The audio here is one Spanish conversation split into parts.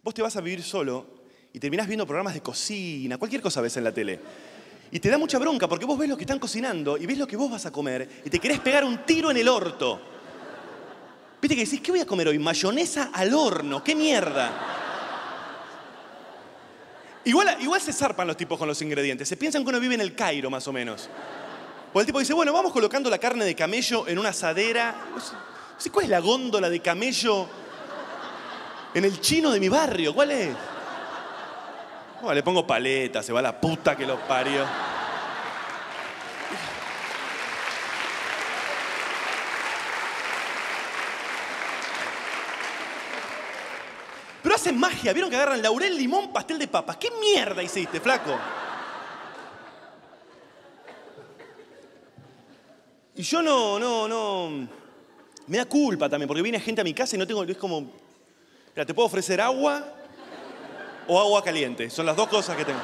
Vos te vas a vivir solo y terminás viendo programas de cocina, cualquier cosa ves en la tele. Y te da mucha bronca porque vos ves lo que están cocinando y ves lo que vos vas a comer y te querés pegar un tiro en el orto. Viste que decís, ¿qué voy a comer hoy? Mayonesa al horno, ¿qué mierda? Igual se zarpan los tipos con los ingredientes. Se piensan que uno vive en el Cairo, más o menos. O el tipo dice, bueno, vamos colocando la carne de camello en una asadera. No sé cuál es la góndola de camello en el chino de mi barrio. ¿Cuál es? Oh, le pongo paleta, se va la puta que los parió. Pero hacen magia, ¿vieron que agarran laurel, limón, pastel de papas? ¿Qué mierda hiciste, flaco? Y yo no... Me da culpa también, porque viene gente a mi casa y no tengo... Es como... Mira, ¿te puedo ofrecer agua o agua caliente? Son las dos cosas que tengo.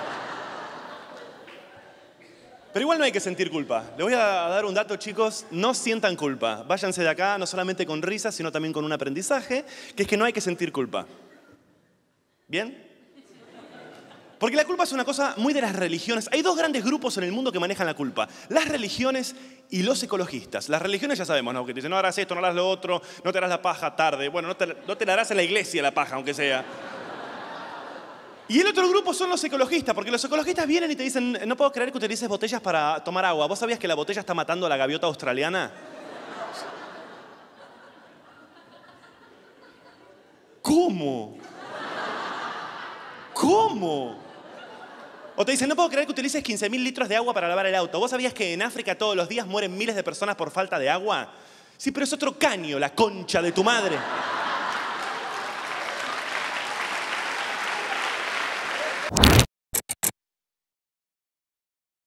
Pero igual no hay que sentir culpa. Les voy a dar un dato, chicos. No sientan culpa. Váyanse de acá no solamente con risas, sino también con un aprendizaje, que es que no hay que sentir culpa. ¿Bien? Porque la culpa es una cosa muy de las religiones. Hay dos grandes grupos en el mundo que manejan la culpa. Las religiones y los ecologistas. Las religiones ya sabemos, ¿no? Que te dicen, no harás esto, no harás lo otro, no te harás la paja tarde. Bueno, no te la harás en la iglesia la paja, aunque sea. Y el otro grupo son los ecologistas, porque los ecologistas vienen y te dicen, no puedo creer que utilices botellas para tomar agua. ¿Vos sabías que la botella está matando a la gaviota australiana? ¿Cómo? ¿Cómo? O te dicen, no puedo creer que utilices 15.000 litros de agua para lavar el auto. ¿Vos sabías que en África todos los días mueren miles de personas por falta de agua? Sí, pero es otro caño, la concha de tu madre.